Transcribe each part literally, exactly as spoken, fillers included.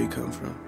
Where you come from?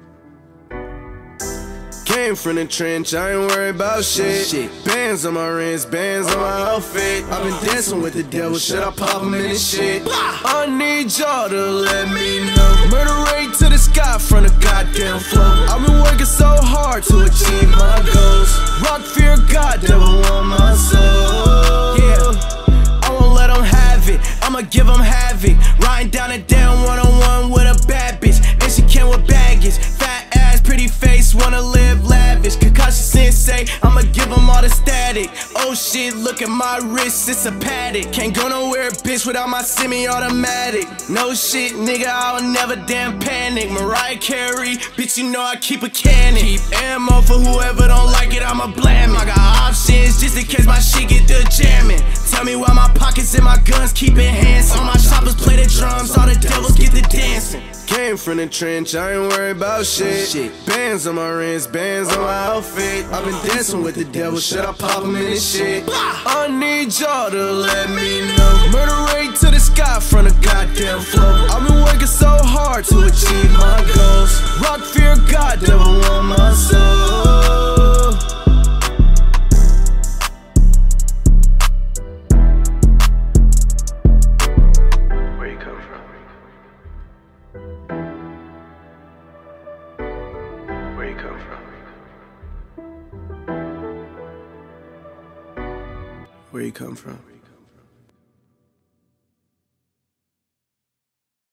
Came from the trench, I ain't worried about shit. shit. Bands on my wrist, bands on my outfit. I've been dancing with the devil, should I pop him in this shit? I need y'all to let me know. Murder rate to the sky from the goddamn floor. I've been working so hard to achieve my goals. Rock, fear, God, devil on my soul. Yeah, I won't let them have it, I'ma give them havoc. Riding down and down one-on-one with a bad bitch, and she came with baggage. Fat ass, pretty face, wanna live lavish. Concoction sensei, I'ma give them all the static. Oh shit, look at my wrist, it's a paddock. Can't go nowhere, bitch, without my semi-automatic. No shit, nigga, I'll never damn panic. Mariah Carey, bitch, you know I keep a cannon. Keep ammo for whoever don't like it, I'ma blam it. I got options, just in case my shit get the jamming. Tell me why my pockets and my guns keep it hands. All my choppers play the drums, all the devils get the dancing. Came from the trench, I ain't worried about shit. shit. Bands on my wrist, bands on my outfit. I've been dancing with the devil, should I pop him in this shit? I need y'all to let me know. Murder rate to the sky from the goddamn floor. I've been working so hard to achieve my goals. Rock, fear, God, devil on my soul. Where you come from? Where you come from? Where you come from?